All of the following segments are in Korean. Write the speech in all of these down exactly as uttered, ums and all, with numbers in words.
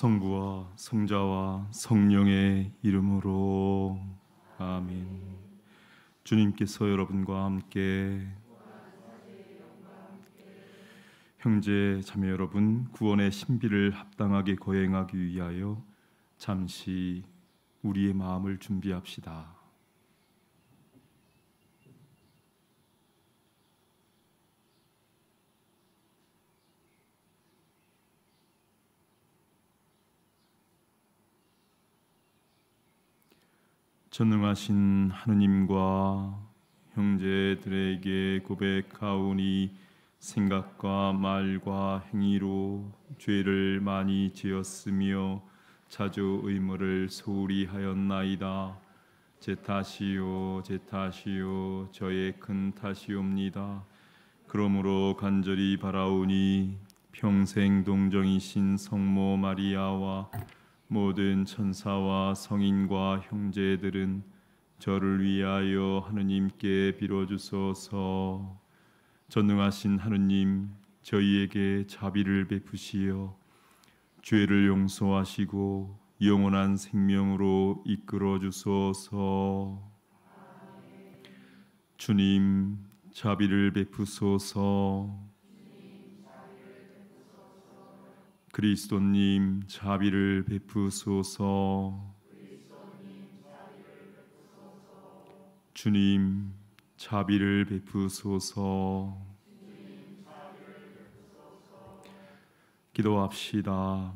성부와 성자와 성령의 이름으로 아멘. 주님께서 여러분과 함께 형제 자매 여러분, 구원의 신비를 합당하게 거행하기 위하여 잠시 우리의 마음을 준비합시다. 전능하신 하느님과 형제들에게 고백하오니 생각과 말과 행위로 죄를 많이 지었으며 자주 의무를 소홀히 하였나이다. 제 탓이요 제 탓이요 저의 큰 탓이옵니다. 그러므로 간절히 바라오니 평생 동정이신 성모 마리아와 모든 천사와 성인과 형제들은 저를 위하여 하느님께 빌어주소서. 전능하신 하느님, 저희에게 자비를 베푸시어 죄를 용서하시고 영원한 생명으로 이끌어 주소서. 주님, 자비를 베푸소서. 그리스도님, 자비를 베푸소서. 주님, 자비를 베푸소서. 기도합시다.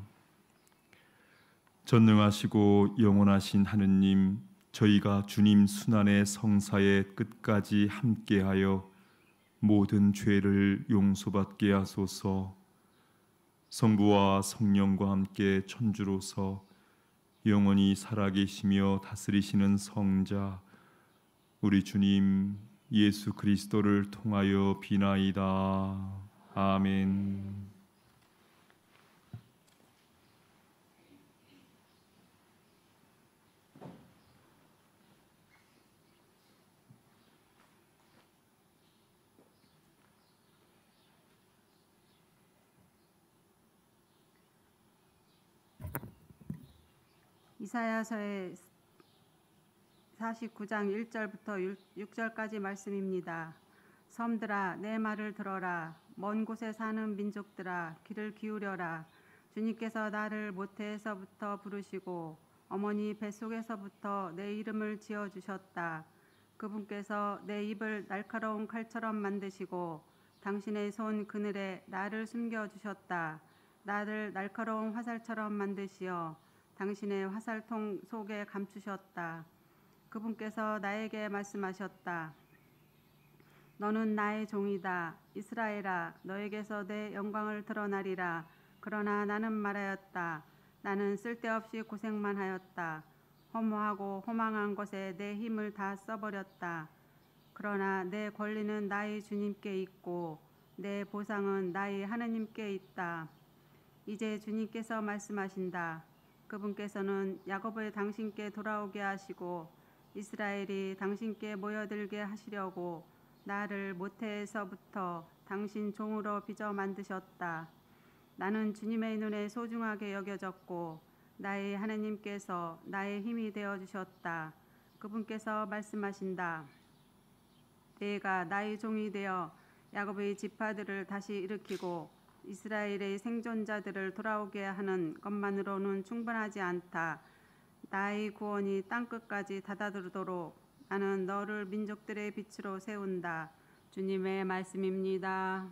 전능하시고 영원하신 하느님, 저희가 주님 순환의 성사의 끝까지 함께하여 모든 죄를 용서받게 하소서. 성부와 성령과 함께 천주로서 영원히 살아계시며 다스리시는 성자 우리 주님 예수 그리스도를 통하여 비나이다. 아멘. 이사야서의 사십구 장 일 절부터 육 절까지 말씀입니다. 섬들아 내 말을 들어라. 먼 곳에 사는 민족들아 귀를 기울여라. 주님께서 나를 모태에서부터 부르시고 어머니 뱃속에서부터 내 이름을 지어주셨다. 그분께서 내 입을 날카로운 칼처럼 만드시고 당신의 손 그늘에 나를 숨겨주셨다. 나를 날카로운 화살처럼 만드시어 당신의 화살통 속에 감추셨다. 그분께서 나에게 말씀하셨다. 너는 나의 종이다. 이스라엘아, 너에게서 내 영광을 드러나리라. 그러나 나는 말하였다. 나는 쓸데없이 고생만 하였다. 허무하고 허망한 것에 내 힘을 다 써버렸다. 그러나 내 권리는 나의 주님께 있고 내 보상은 나의 하느님께 있다. 이제 주님께서 말씀하신다. 그분께서는 야곱을 당신께 돌아오게 하시고 이스라엘이 당신께 모여들게 하시려고 나를 모태에서부터 당신 종으로 빚어 만드셨다. 나는 주님의 눈에 소중하게 여겨졌고 나의 하나님께서 나의 힘이 되어주셨다. 그분께서 말씀하신다. 내가 나의 종이 되어 야곱의 지파들을 다시 일으키고 이스라엘의 생존자들을 돌아오게 하는 것만으로는 충분하지 않다. 나의 구원이 땅끝까지 닿아들도록 나는 너를 민족들의 빛으로 세운다. 주님의 말씀입니다.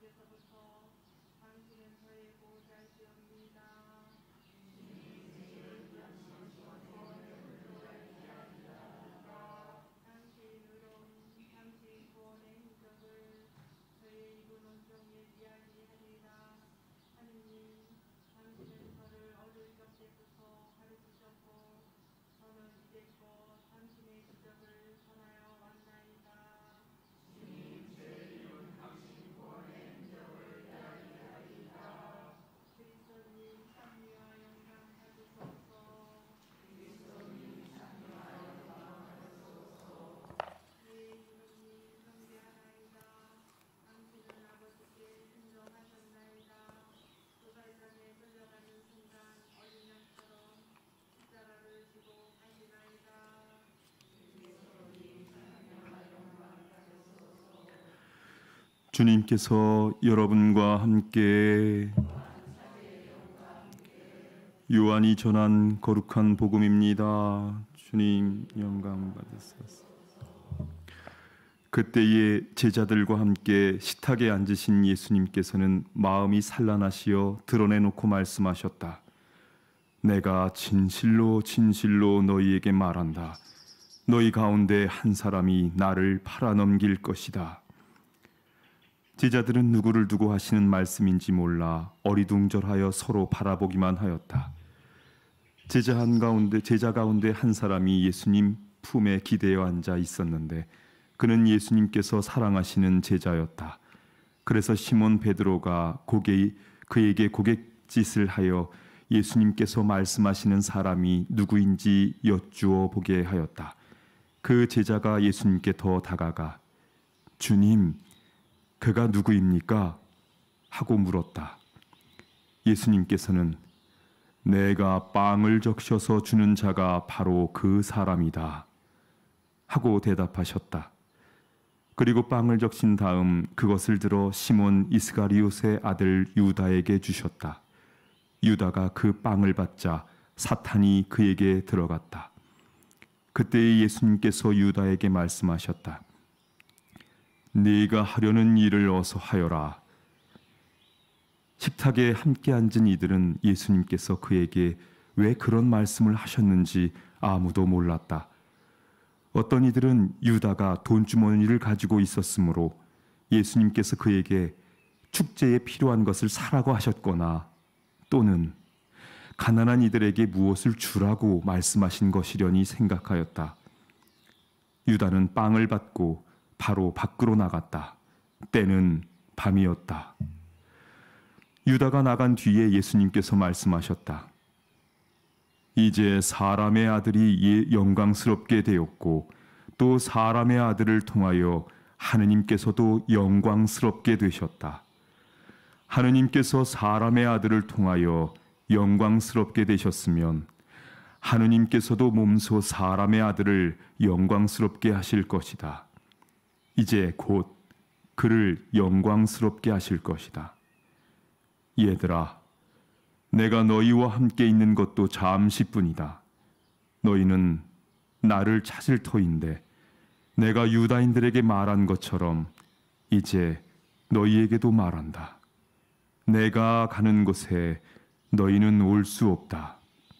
주님께서 여러분과 함께 요한이 전한 거룩한 복음입니다. 주님 영광 받으소서. 그때에 제자들과 함께 식탁에 앉으신 예수님께서는 마음이 산란하시어 드러내놓고 말씀하셨다. 내가 진실로 진실로 너희에게 말한다. 너희 가운데 한 사람이 나를 팔아넘길 것이다. 제자들은 누구를 두고 하시는 말씀인지 몰라 어리둥절하여 서로 바라보기만 하였다. 제자 한 가운데 제자 가운데 한 사람이 예수님 품에 기대어 앉아 있었는데 그는 예수님께서 사랑하시는 제자였다. 그래서 시몬 베드로가 고개, 그에게 고갯짓을 하여 예수님께서 말씀하시는 사람이 누구인지 여쭈어 보게 하였다. 그 제자가 예수님께 더 다가가 주님, 그가 누구입니까? 하고 물었다. 예수님께서는 내가 빵을 적셔서 주는 자가 바로 그 사람이다 하고 대답하셨다. 그리고 빵을 적신 다음 그것을 들어 시몬 이스가리옷의 아들 유다에게 주셨다. 유다가 그 빵을 받자 사탄이 그에게 들어갔다. 그때 예수님께서 유다에게 말씀하셨다. 네가 하려는 일을 어서 하여라. 식탁에 함께 앉은 이들은 예수님께서 그에게 왜 그런 말씀을 하셨는지 아무도 몰랐다. 어떤 이들은 유다가 돈주머니를 가지고 있었으므로 예수님께서 그에게 축제에 필요한 것을 사라고 하셨거나 또는 가난한 이들에게 무엇을 주라고 말씀하신 것이려니 생각하였다. 유다는 빵을 받고 바로 밖으로 나갔다. 때는 밤이었다. 유다가 나간 뒤에 예수님께서 말씀하셨다. 이제 사람의 아들이 영광스럽게 되었고 또 사람의 아들을 통하여 하느님께서도 영광스럽게 되셨다. 하느님께서 사람의 아들을 통하여 영광스럽게 되셨으면 하느님께서도 몸소 사람의 아들을 영광스럽게 하실 것이다. 이제 곧 그를 영광스럽게 하실 것이다. 얘들아, 내가 너희와 함께 있는 것도 잠시뿐이다. 너희는 나를 찾을 터인데 내가 유다인들에게 말한 것처럼 이제 너희에게도 말한다. 내가 가는 곳에 너희는 올 수 없다.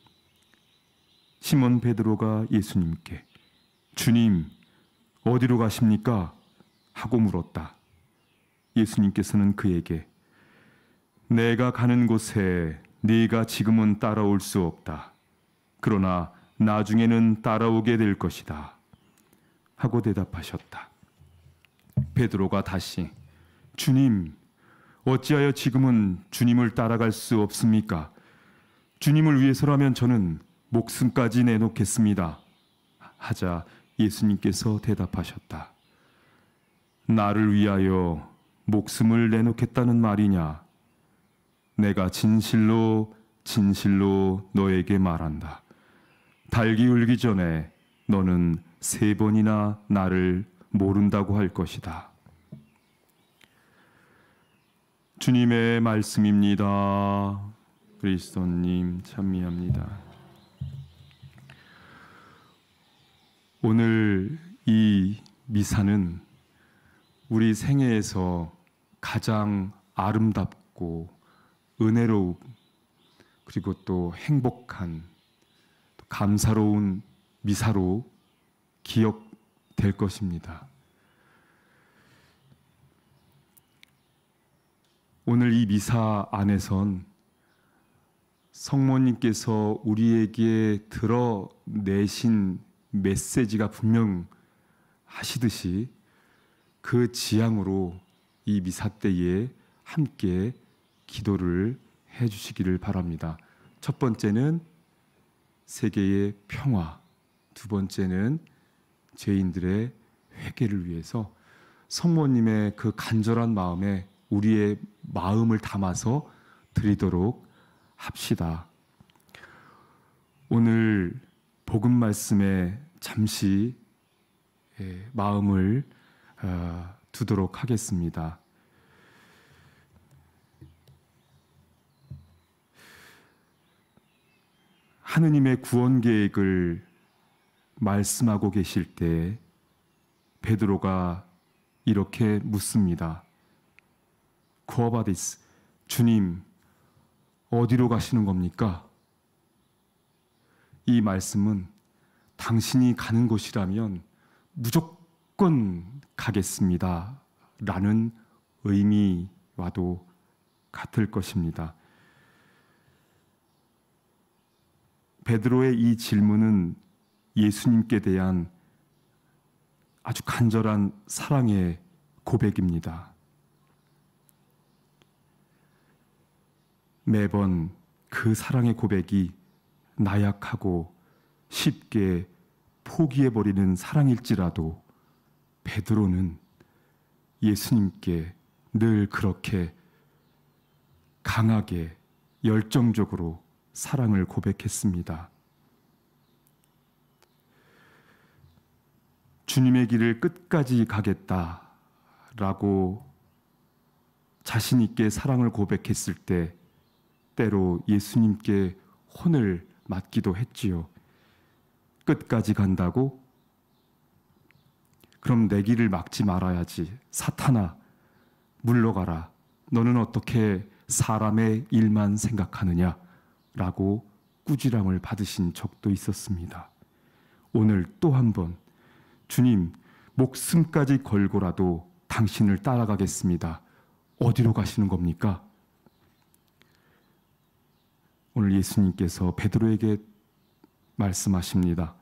시몬 베드로가 예수님께 주님, 어디로 가십니까? 하고 물었다. 예수님께서는 그에게 내가 가는 곳에 네가 지금은 따라올 수 없다. 그러나 나중에는 따라오게 될 것이다. 하고 대답하셨다. 베드로가 다시 주님, 어찌하여 지금은 주님을 따라갈 수 없습니까? 주님을 위해서라면 저는 목숨까지 내놓겠습니다. 하자 예수님께서 대답하셨다. 나를 위하여 목숨을 내놓겠다는 말이냐? 내가 진실로 진실로 너에게 말한다. 달기 울기 전에 너는 세 번이나 나를 모른다고 할 것이다. 주님의 말씀입니다. 그리스도님 찬미합니다. 오늘 이 미사는 우리 생애에서 가장 아름답고 은혜로운 그리고 또 행복한 또 감사로운 미사로 기억될 것입니다. 오늘 이 미사 안에선 성모님께서 우리에게 드러내신 메시지가 분명하시듯이 그 지향으로 이 미사 때에 함께 기도를 해주시기를 바랍니다. 첫 번째는 세계의 평화, 두 번째는 죄인들의 회개를 위해서 성모님의 그 간절한 마음에 우리의 마음을 담아서 드리도록 합시다. 오늘 복음 말씀에 잠시 마음을 두도록 하겠습니다. 하느님의 구원 계획을 말씀하고 계실 때 베드로가 이렇게 묻습니다. 구어바디스, 주님 어디로 가시는 겁니까? 이 말씀은 당신이 가는 곳이라면 무조건 가겠습니다 라는 의미와도 같을 것입니다. 베드로의 이 질문은 예수님께 대한 아주 간절한 사랑의 고백입니다. 매번 그 사랑의 고백이 나약하고 쉽게 포기해버리는 사랑일지라도 베드로는 예수님께 늘 그렇게 강하게 열정적으로 사랑을 고백했습니다. 주님의 길을 끝까지 가겠다라고 자신 있게 사랑을 고백했을 때 때로 예수님께 혼을 맞기도 했지요. 끝까지 간다고? 그럼 내 길을 막지 말아야지. 사탄아, 물러가라. 너는 어떻게 사람의 일만 생각하느냐? 라고 꾸지람을 받으신 적도 있었습니다. 오늘 또 한 번 주님, 목숨까지 걸고라도 당신을 따라가겠습니다. 어디로 가시는 겁니까? 오늘 예수님께서 베드로에게 말씀하십니다.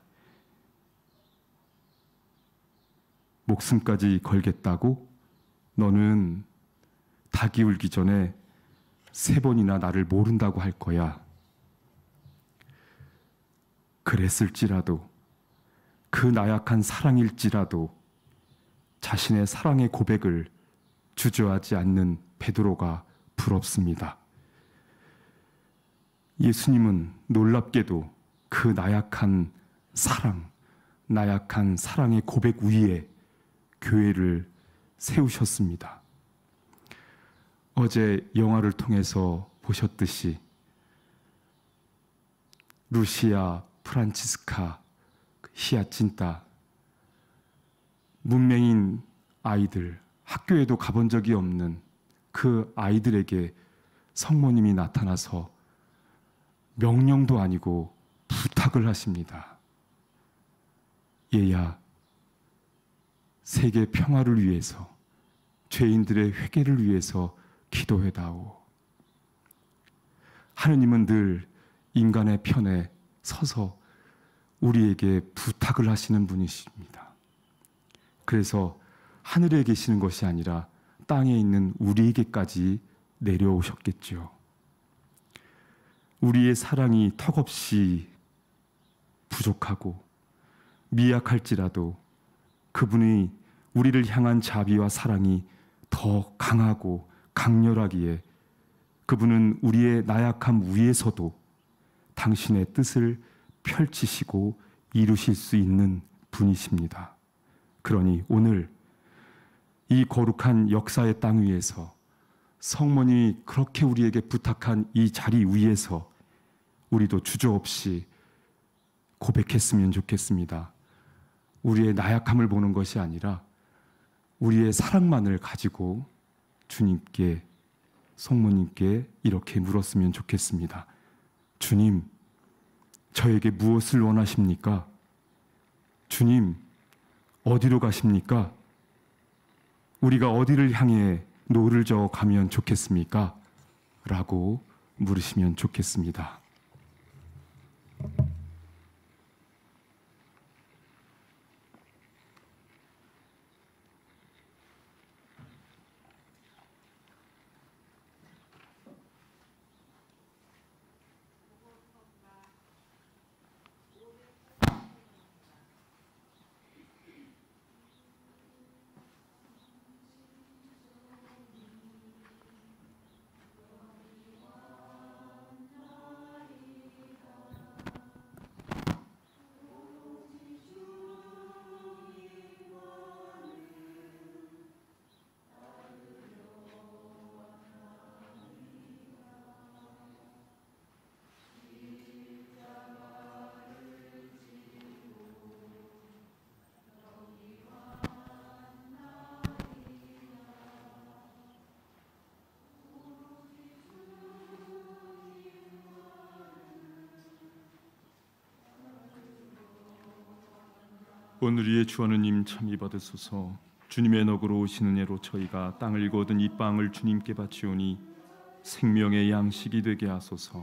목숨까지 걸겠다고? 너는 닭이 울기 전에 세 번이나 나를 모른다고 할 거야. 그랬을지라도, 그 나약한 사랑일지라도 자신의 사랑의 고백을 주저하지 않는 베드로가 부럽습니다. 예수님은 놀랍게도 그 나약한 사랑, 나약한 사랑의 고백 위에 교회를 세우셨습니다. 어제 영화를 통해서 보셨듯이 루시아, 프란치스카, 히아친타, 문맹인 아이들, 학교에도 가본 적이 없는 그 아이들에게 성모님이 나타나서 명령도 아니고 부탁을 하십니다. 얘야, 세계 평화를 위해서, 죄인들의 회개를 위해서 기도해다오. 하느님은 늘 인간의 편에 서서 우리에게 부탁을 하시는 분이십니다. 그래서 하늘에 계시는 것이 아니라 땅에 있는 우리에게까지 내려오셨겠죠. 우리의 사랑이 턱없이 부족하고 미약할지라도 그분이 우리를 향한 자비와 사랑이 더 강하고 강렬하기에 그분은 우리의 나약함 위에서도 당신의 뜻을 펼치시고 이루실 수 있는 분이십니다. 그러니 오늘 이 거룩한 역사의 땅 위에서 성모님이 그렇게 우리에게 부탁한 이 자리 위에서 우리도 주저없이 고백했으면 좋겠습니다. 우리의 나약함을 보는 것이 아니라 우리의 사랑만을 가지고 주님께, 성모님께 이렇게 물었으면 좋겠습니다. 주님, 저에게 무엇을 원하십니까? 주님, 어디로 가십니까? 우리가 어디를 향해 노를 저어 가면 좋겠습니까? 라고 물으시면 좋겠습니다. 오늘 위에 주 하느님 참이 받으소서. 주님의 넋으로 오시는 예로 저희가 땅을 거둔 이 빵을 주님께 바치오니 생명의 양식이 되게 하소서.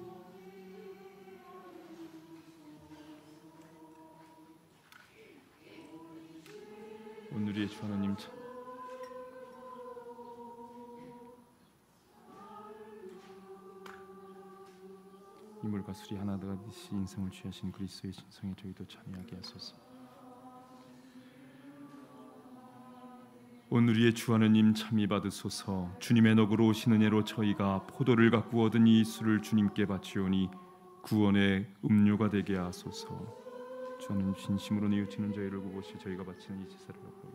오늘 위에 주 하느님 참 이물과 술이 하나 되듯이 인생을 취하신 그리스도의 신성에 저희도 참여하게 하소서. 오늘 위에 주 하느님 참이 받으소서. 주님의 넋으로 오시는 예로 저희가 포도를 갖고 얻은 이 술을 주님께 바치오니 구원의 음료가 되게 하소서. 주님 진심으로 뉘우치는 저희를 보시어 저희가 바치는 이 제사를 받으소서.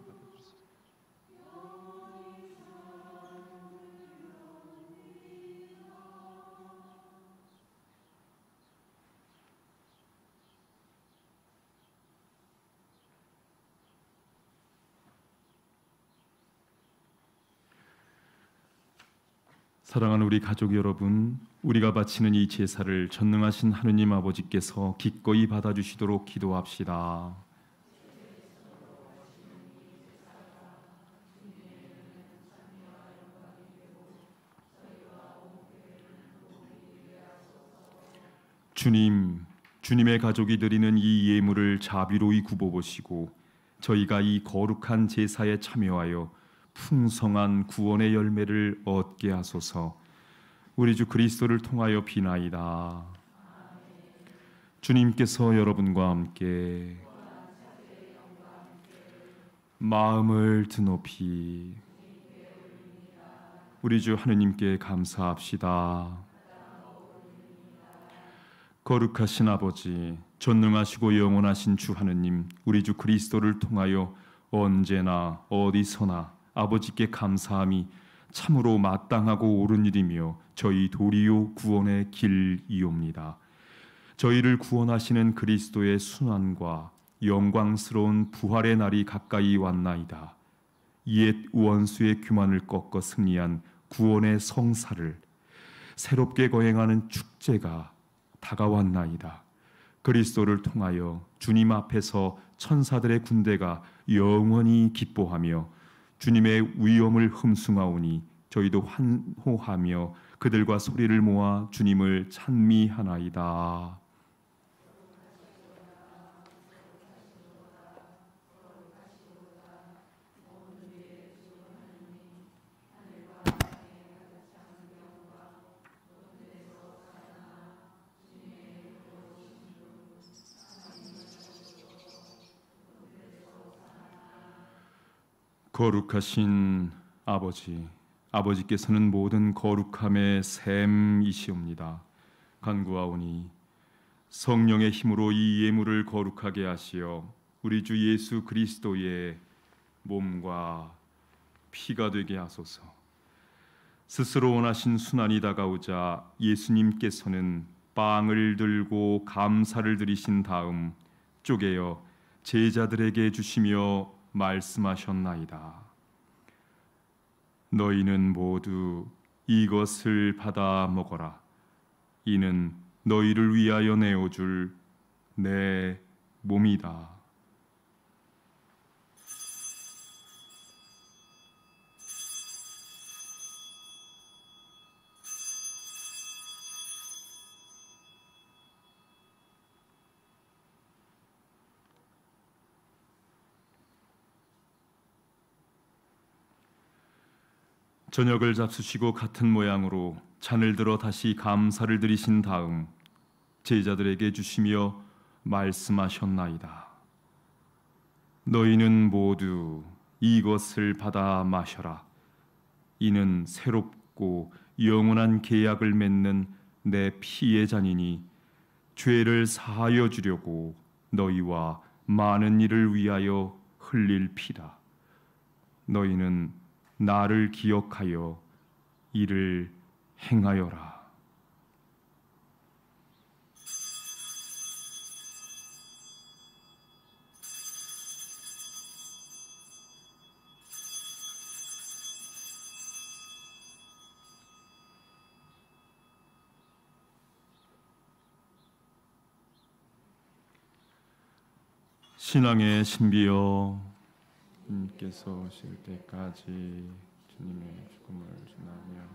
사랑하는 우리 가족 여러분, 우리가 바치는 이 제사를 전능하신 하느님 아버지께서 기꺼이 받아주시도록 기도합시다. 주님, 주님의 가족이 드리는 이 예물을 자비로이 굽어보시고 저희가 이 거룩한 제사에 참여하여 풍성한 구원의 열매를 얻게 하소서. 우리 주 그리스도를 통하여 비나이다. 주님께서 여러분과 함께 마음을 드높이 우리 주 하느님께 감사합시다. 거룩하신 아버지, 전능하시고 영원하신 주 하느님, 우리 주 그리스도를 통하여 언제나 어디서나 아버지께 감사함이 참으로 마땅하고 옳은 일이며 저희 도리요 구원의 길이옵니다. 저희를 구원하시는 그리스도의 순환과 영광스러운 부활의 날이 가까이 왔나이다. 옛 원수의 교만을 꺾어 승리한 구원의 성사를 새롭게 거행하는 축제가 다가왔나이다. 그리스도를 통하여 주님 앞에서 천사들의 군대가 영원히 기뻐하며 주님의 위엄을 흠숭하오니 저희도 환호하며 그들과 소리를 모아 주님을 찬미하나이다. 거룩하신 아버지, 아버지께서는 모든 거룩함의 샘이시옵니다. 간구하오니 성령의 힘으로 이 예물을 거룩하게 하시어 우리 주 예수 그리스도의 몸과 피가 되게 하소서. 스스로 원하신 순환이 다가오자 예수님께서는 빵을 들고 감사를 드리신 다음 쪼개어 제자들에게 주시며 말씀하셨나이다. 너희는 모두 이것을 받아 먹어라. 이는 너희를 위하여 내어줄 내 몸이다. 저녁을 잡수시고 같은 모양으로 잔을 들어 다시 감사를 드리신 다음 제자들에게 주시며 말씀하셨나이다. 너희는 모두 이것을 받아 마셔라. 이는 새롭고 영원한 계약을 맺는 내 피의 잔이니 죄를 사하여 주려고 너희와 많은 이를 위하여 흘릴 피다. 너희는 나를 기억하여 이를 행하여라. 신앙의 신비여, 주님께서 오실 때까지 주님의 죽음을 전하며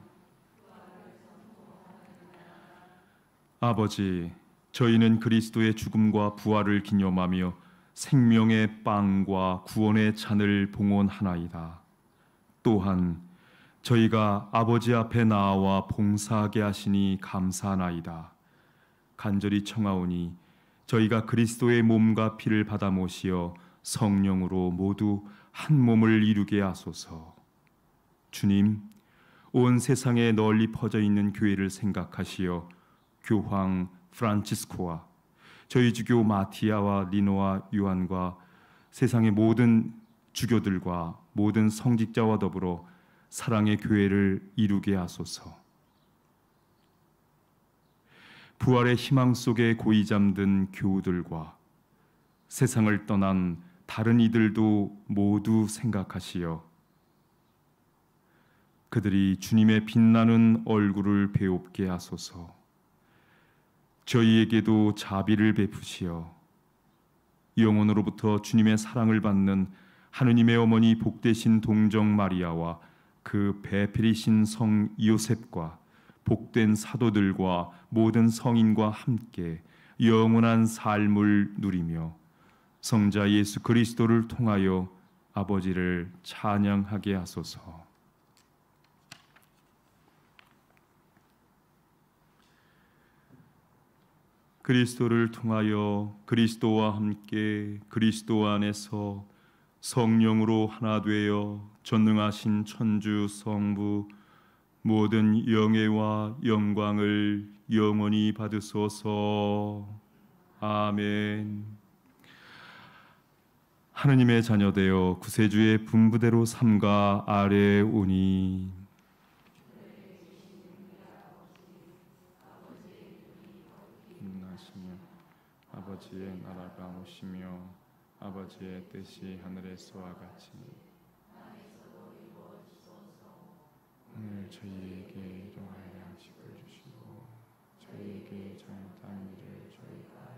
아버지, 저희는 그리스도의 죽음과 부활을 기념하며 생명의 빵과 구원의 잔을 봉헌하나이다. 또한 저희가 아버지 앞에 나와 봉사하게 하시니 감사하나이다. 간절히 청하오니 저희가 그리스도의 몸과 피를 받아 모시어 성령으로 모두 한 몸을 이루게 하소서. 주님, 온 세상에 널리 퍼져 있는 교회를 생각하시어 교황 프란치스코와 저희 주교 마티아와 리노와 요한과 세상의 모든 주교들과 모든 성직자와 더불어 사랑의 교회를 이루게 하소서. 부활의 희망 속에 고이 잠든 교우들과 세상을 떠난 다른 이들도 모두 생각하시어 그들이 주님의 빛나는 얼굴을 배웁게 하소서. 저희에게도 자비를 베푸시어 영원으로부터 주님의 사랑을 받는 하느님의 어머니 복되신 동정 마리아와 그 배필이신 성 요셉과 복된 사도들과 모든 성인과 함께 영원한 삶을 누리며 성자 예수 그리스도를 통하여 아버지를 찬양하게 하소서. 그리스도를 통하여 그리스도와 함께 그리스도 안에서 성령으로 하나 되어 전능하신 천주 성부 모든 영예와 영광을 영원히 받으소서. 아멘. 하느님의 자녀되어 구세주의 분부대로 삼가 아래 오니 빛나시며 아버지의 나라가 오시며 아버지의 뜻이 하늘에서와 같이 오늘 저희에게 일용할 양식을 주시고 저희에게 잘못한 일을 저희가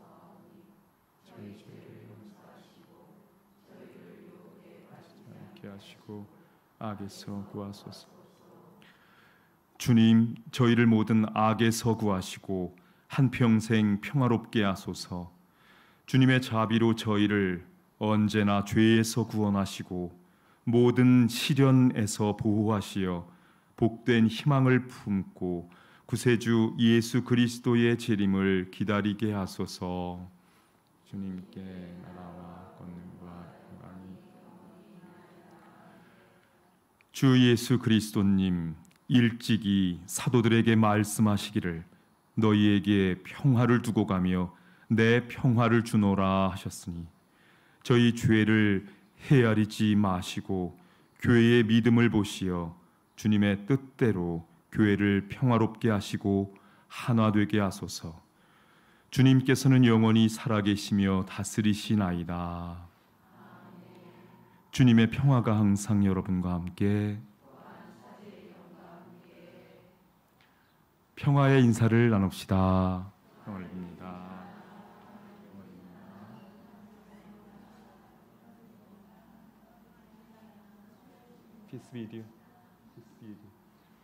저희 죄를 용서하시고 저희를 유혹에 빠지지 않게 하시고 악에서 구하소서. 주님, 저희를 모든 악에서 구하시고 한평생 평화롭게 하소서. 주님의 자비로 저희를 언제나 죄에서 구원하시고 모든 시련에서 보호하시어 복된 희망을 품고 구세주 예수 그리스도의 재림을 기다리게 하소서. 주님께 나라와 권능과 영광이 주 예수 그리스도님, 일찍이 사도들에게 말씀하시기를 너희에게 평화를 두고 가며 내 평화를 주노라 하셨으니 저희 죄를 헤아리지 마시고 교회의 믿음을 보시어 주님의 뜻대로 교회를 평화롭게 하시고 하나되게 하소서. 주님께서는 영원히 살아계시며 다스리시나이다. 주님의 평화가 항상 여러분과 함께 평화의 인사를 나눕시다. 평화를 빕니다. Peace be with you. Peace be with you.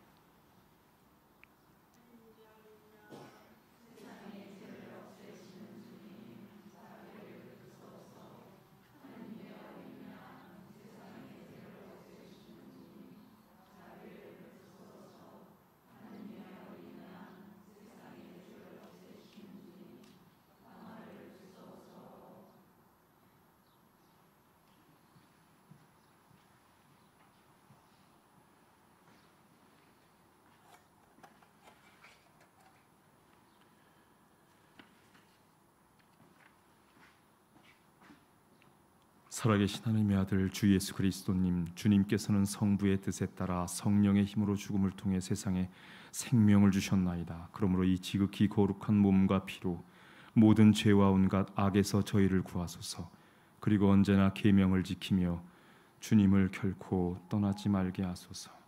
살아계신 하나님의 아들 주 예수 그리스도님, 주님께서는 성부의 뜻에 따라 성령의 힘으로 죽음을 통해 세상에 생명을 주셨나이다. 그러므로 이 지극히 거룩한 몸과 피로 모든 죄와 온갖 악에서 저희를 구하소서. 그리고 언제나 계명을 지키며 주님을 결코 떠나지 말게 하소서.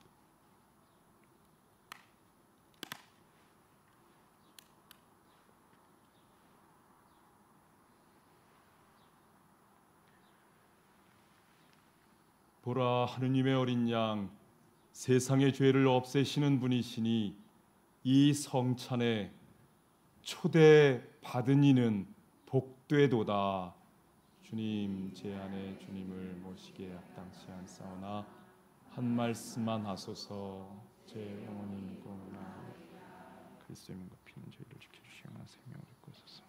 보라, 하느님의 어린 양, 세상의 죄를 없애시는 분이시니 이 성찬에 초대받은 이는 복되도다. 주님, 제 안에 주님을 모시기에 합당치 않사오나 한 말씀만 하소서. 제 영혼이 믿고나 그리스도의 몸과 피는 저희를 지켜주시거나 생명을 얻고소서.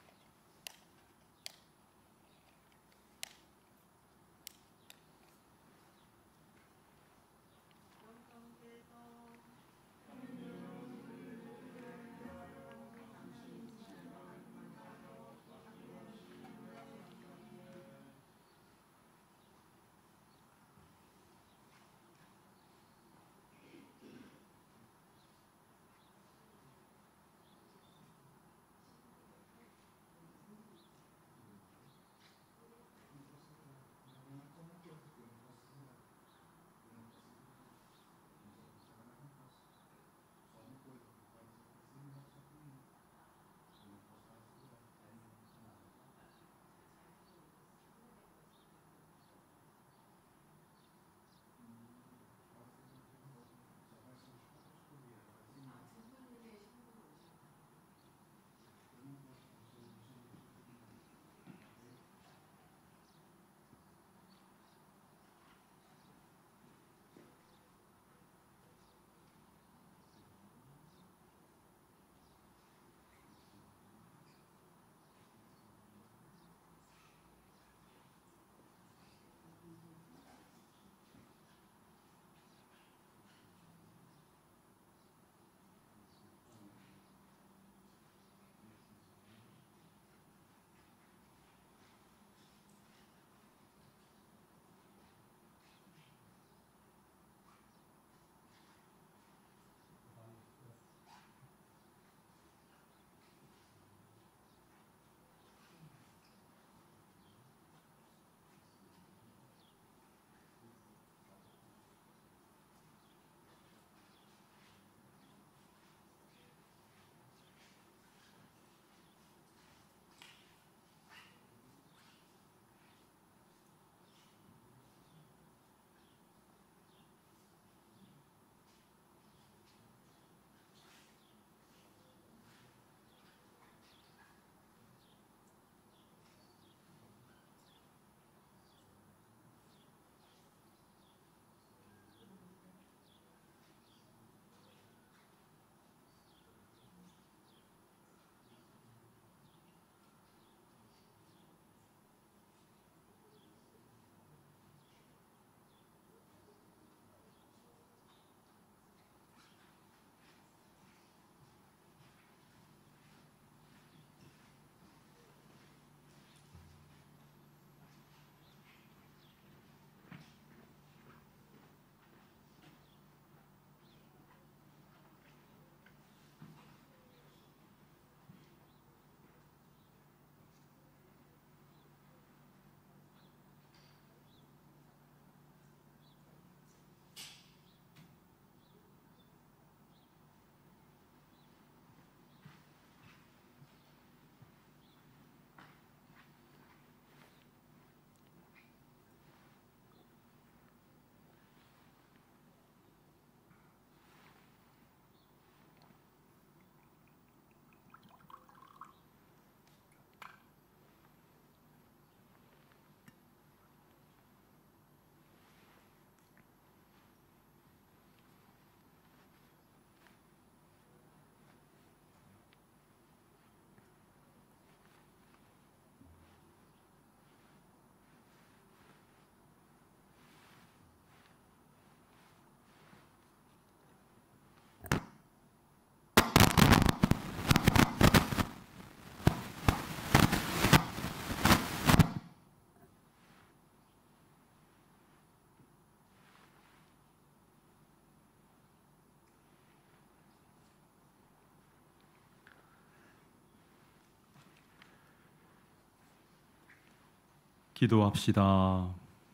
기도합시다.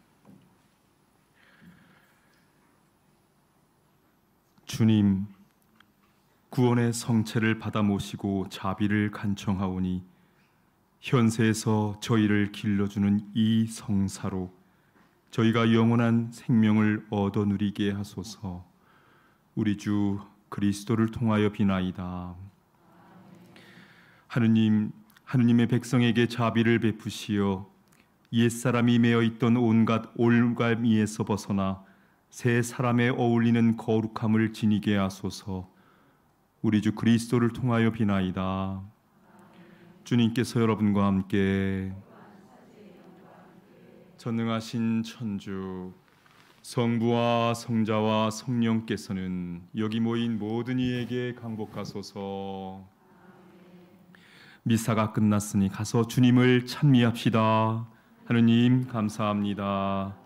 주님, 구원의 성체를 받아 모시고 자비를 간청하오니 현세에서 저희를 길러주는 이 성사로 저희가 영원한 생명을 얻어 누리게 하소서. 우리 주 그리스도를 통하여 비나이다. 하느님, 하느님의 백성에게 자비를 베푸시어 옛사람이 매어 있던 온갖 올가미에서 벗어나 새 사람에 어울리는 거룩함을 지니게 하소서. 우리 주 그리스도를 통하여 비나이다. 주님께서 여러분과 함께 전능하신 천주 성부와 성자와 성령께서는 여기 모인 모든 이에게 강복하소서. 미사가 끝났으니 가서 주님을 찬미합시다. 하느님 감사합니다.